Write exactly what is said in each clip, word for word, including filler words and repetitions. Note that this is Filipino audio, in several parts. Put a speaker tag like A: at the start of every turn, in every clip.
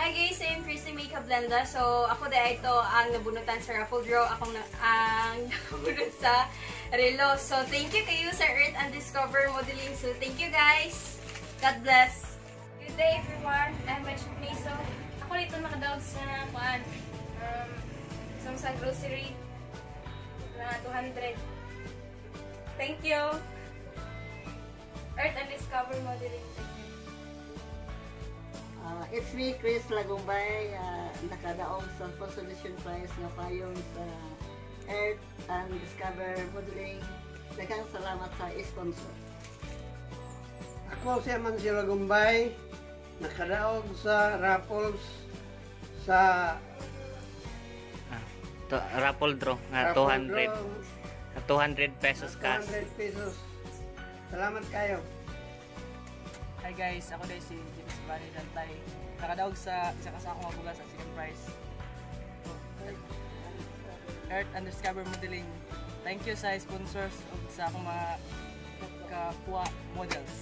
A: Hi guys, I'm Christy Makeup Blenda. So, ako dahil ito ang nabunutan sa raffle draw. Akong na ang nabunot sa relo. So, thank you kayo sa Earth and Discover Modeling. So, thank you guys. God bless.
B: Good day everyone. I'm Rachel Piso. Ako dito nakadawag sa kuan. Um, isang sa grocery na two hundred. Thank you. Earth and Discover Modeling.
C: Uh, it's me, Chris Lagumbay, uh, nakadaog sa Consolation Prize nga payong sa Earth and Discover Modeling. Daghang salamat sa sponsor.
D: Ako si Amancio Lagumbay, nakadaog sa raffles sa
E: ah, to, raffle draw nga two hundred. two hundred pesos cash.
D: two hundred pesos. Salamat kayo.
F: Hi guys, ako din si James Bani Dantay. Nakadaog sa isa ka sa akong mabugas at second prize. Earth and Discover Modeling. Thank you sa sponsors ug sa akong mga kakuha models.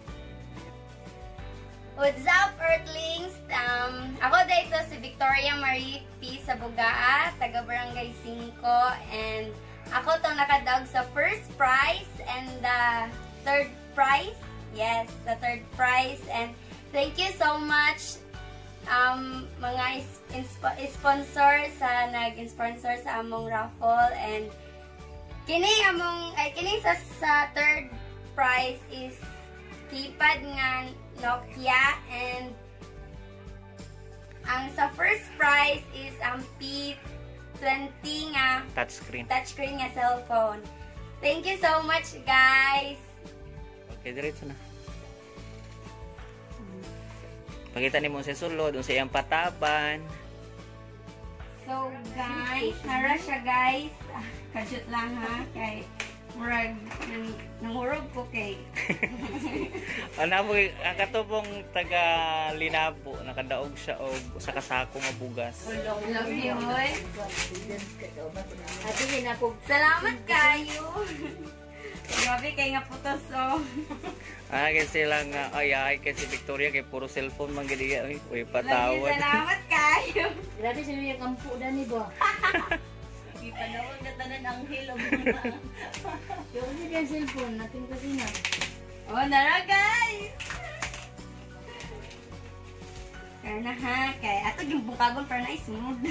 G: What's up, Earthlings? Um, ako dito si Victoria Marie P. Sabugaa, taga Barangay five, and ako tong nakadaog sa first prize and the third prize. Yes, the third prize, and thank you so much um, mga sponsor sa nag-sponsor sa among raffle, and kini among ay kini sa, sa third prize is keypad nga Nokia, and ang sa first prize is ang P twenty nga
E: Touchscreen.
G: touchscreen nga cellphone. Thank you so much, guys.
E: Okay, diretso na. Pakita ni mo sa sulod, sa iyang pataban.
G: So, guys, nara siya, guys. Ah, kajut lang, ha? Kay, murag, nang, nangurog ko kay.
E: Ano mo, ang katubong taga Linabo, nakadaog siya o sa kasako mabugas.
G: Love you, hoy. Salamat kayo. Grabe, kay nga putos, oh.
E: Ah, kasi lang nga, ay, ay, kasi Victoria, kay puro cellphone man gani uy, uy,
G: Love you,
E: patawad.
G: salamat kayo.
H: Grabe sila yung kampo na ni ba?
A: Ipanawag na tanan ang hilog.
H: Yung hindi yung cellphone natin kasi na.
G: Oh, nara, guys. Kaya na, ha? Kaya, ato yung bungkagon para na smooth.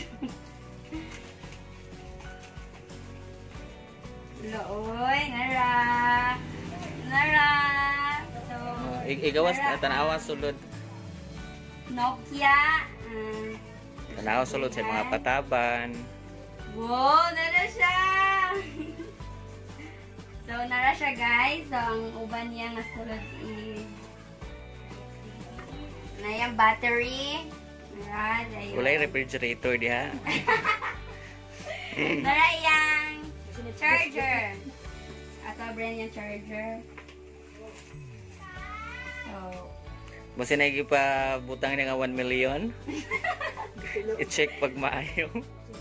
G: Looy, nara. Nara. So,
E: Uh, igawas na, tanawa sulod.
G: Nokia. Um,
E: Tanawa sulod sa mga pataban.
G: wow, nara siya. So, nara siya, guys. So, ang uban niya nga sulod is na yung battery. Nara, dayon.
E: Kulay refrigerator diha.
G: Nara yung charger. Ato brand yung charger. So,
E: Basta na pa butang niya nga one million. I-check pag maayo.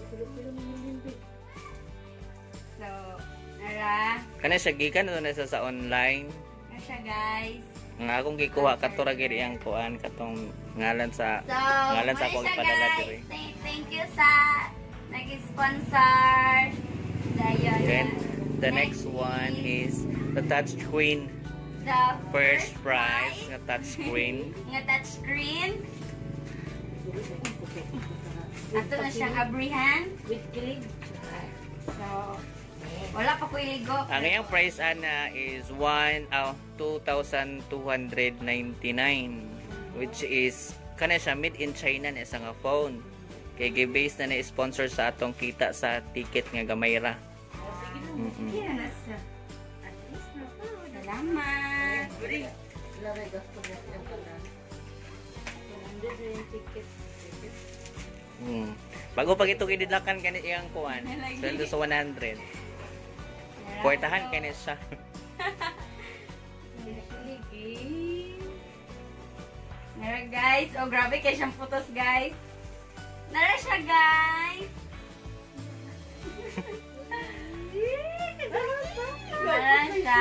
G: so, nara.
E: Kana siya gikan na sa sa online.
G: Nara siya, guys.
E: Nga akong gikuha kato ra gid iyang kuan katong ngalan sa
G: So,
E: ngalan sa
G: muna
E: akong
G: siya,
E: ipadala
G: guys.
E: diri.
G: Thank, thank you sa nag-sponsor. Dayon.
E: Then the next one is the touchscreen
G: The
E: first prize nga touchscreen.
G: Nga touchscreen. Ato na siyang abrihan.
H: With kilig.
G: So, wala pa ko iligo.
E: Ang iyang price ana is one uh, two thousand two hundred ninety-nine, which is kana siya made in China na isa nga phone. Kay gi-base na na-sponsor sa atong kita sa ticket nga gamay ra. Mm -mm.
G: Kaya na siya. At least na po. Salamat.
E: Hmm. Bago pag ito kididlakan kani iyang kuan. Sweldo sa one hundred. Kwartahan kani siya.
G: Nara, guys. Oh, grabe kay siyang putos, guys. Nara siya, guys. Nara siya.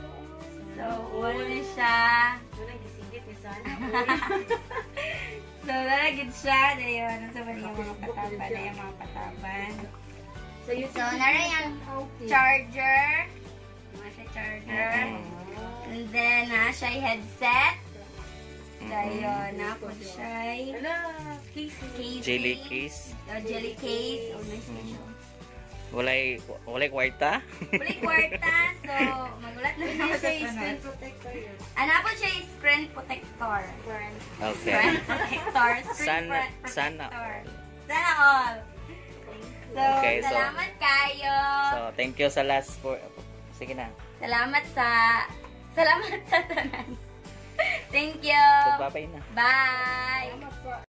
G: So, wala siya.
H: Walang gisingit ni sana.
G: So, nalagid siya. Dayon, ano sa ba yung mga pataban? Na yung mga pataban.
A: So, you
G: So, nara yung charger. Mga siya charger. And then, na siya yung headset. Dayon, na po siya yung casing.
E: Jelly case.
G: Oh, jelly case. Oh, nice na siya.
E: Walay, walay kwarta?
G: Balik kwarta. So, magulat na siya yung screen protector. Ano po siya yung screen protector?
E: Okay.
G: Screen protector. Screen
E: Sana,
G: pro-
E: sana.
G: protector. Sana all. So,
E: Okay, so-
G: salamat kayo.
E: So, thank you sa last for... Sige na.
G: Salamat sa... Salamat sa tanan. Thank you.
E: Magbabay na.
G: Bye.